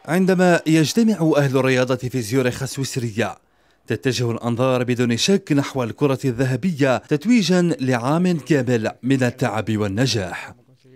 عندما يجتمع أهل الرياضة في زيورخ السويسرية تتجه الأنظار بدون شك نحو الكرة الذهبية تتويجا لعام كامل من التعب والنجاح.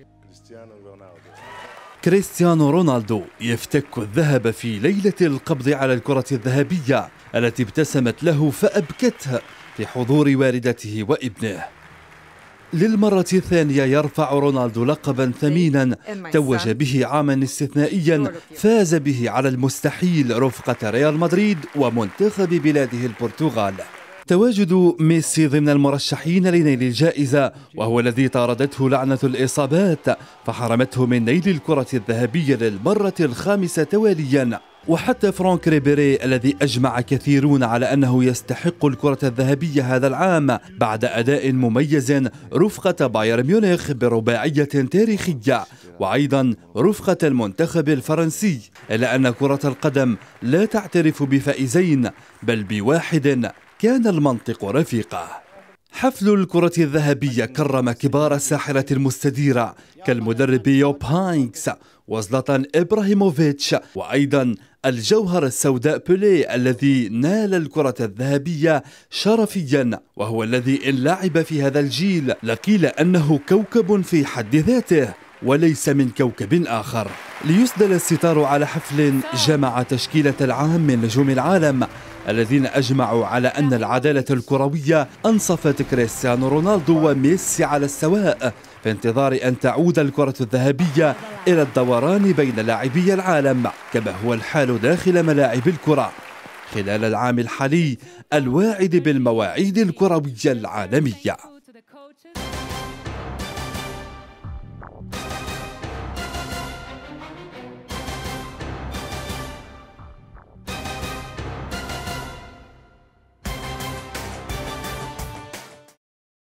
كريستيانو رونالدو يفتك الذهب في ليلة القبض على الكرة الذهبية التي ابتسمت له فأبكته في حضور والدته وابنه. للمرة الثانية يرفع رونالدو لقبا ثمينا توج به عاما استثنائيا فاز به على المستحيل رفقة ريال مدريد ومنتخب بلاده البرتغال. تواجد ميسي ضمن المرشحين لنيل الجائزة وهو الذي طاردته لعنة الإصابات فحرمته من نيل الكرة الذهبية للمرة الخامسة تواليا. وحتى فرانك ريبيري الذي أجمع كثيرون على أنه يستحق الكرة الذهبية هذا العام بعد أداء مميز رفقة بايرن ميونخ برباعية تاريخية وأيضا رفقة المنتخب الفرنسي، إلا أن كرة القدم لا تعترف بفائزين بل بواحد كان المنطق رفيقه. حفل الكرة الذهبية كرم كبار الساحرة المستديرة كالمدرب يوب هاينكس وزلاتان إبراهيموفيتش وأيضا الجوهر السوداء بيليه الذي نال الكرة الذهبية شرفيا وهو الذي إن لعب في هذا الجيل لقيل أنه كوكب في حد ذاته وليس من كوكب آخر. ليسدل الستار على حفل جمع تشكيلة العام من نجوم العالم الذين أجمعوا على أن العدالة الكروية أنصفت كريستيانو رونالدو وميسي على السواء في انتظار أن تعود الكرة الذهبية إلى الدوران بين لاعبي العالم كما هو الحال داخل ملاعب الكرة خلال العام الحالي الواعد بالمواعيد الكروية العالمية.